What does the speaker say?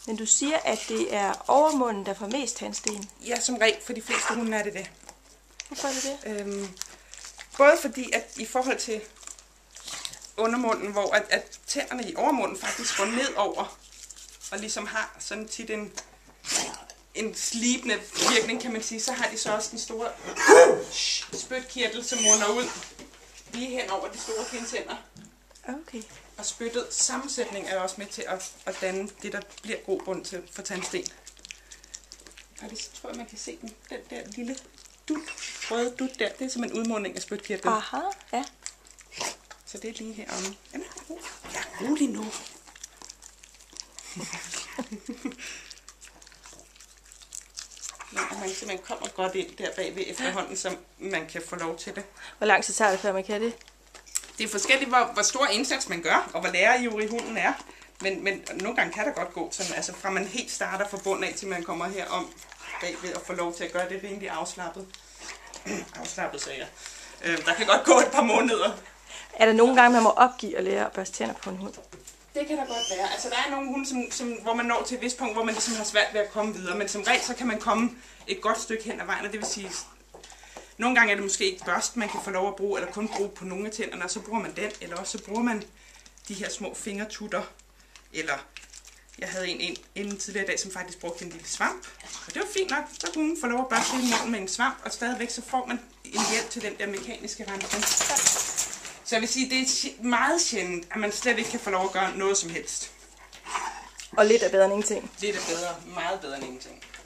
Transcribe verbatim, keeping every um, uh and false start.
Men du siger, at det er overmunden, der får mest tandsten. Ja, som regel for de fleste hunde er det det. Hvorfor er det det? Øhm, både fordi, at i forhold til undermunden, hvor at, at tænderne i overmunden faktisk går ned over, og ligesom har sådan tit en, en slibende virkning, kan man sige, så har de så også den store spytkirtel, som munder ud lige hen over de store kindtænder. Okay. Og spyttet sammensætning er også med til at, at danne det, der bliver grobund til for tandsten. Faktisk tror jeg, man kan se den, den der lille dut, røde dut der, det er simpelthen udmunding af spytkirtlen. Aha, ja. Så det er lige heromme. Jamen, jeg er rolig nu. Men man simpelthen kommer godt ind der bagved efterhånden, så man kan få lov til det. Hvor lang tid tager det, før man kan det? Det er forskelligt, hvor, hvor stor indsats man gør, og hvor lærerivrig hunden er. Men, men nogle gange kan det godt gå, sådan, altså fra man helt starter fra bunden af, til man kommer herom bagved og får lov til at gøre det rimelig afslappet. afslappet, sagde jeg. Øh, der kan godt gå et par måneder. Er der nogle gange, man må opgive at lære at børste tænder på en hund? Det kan der godt være. Altså, der er nogle hunde, som, som, hvor man når til et vist punkt, hvor man ligesom har svært ved at komme videre. Men som regel, så kan man komme et godt stykke hen ad vejen, og det vil sige, nogle gange er det måske ikke børst, man kan få lov at bruge, eller kun bruge på nogle af tænderne, og så bruger man den, eller også så bruger man de her små fingertutter, eller jeg havde en, en inden tidligere i dag, som faktisk brugte en lille svamp, og det var fint nok, så kunne hun få lov at børste hele munden med en svamp, og stadigvæk så får man en hjælp til den der mekaniske rensning. Så jeg vil sige, det er meget sjældent, at man slet ikke kan få lov at gøre noget som helst. Og lidt er bedre end ingenting. Lidt er bedre, meget bedre end ingenting.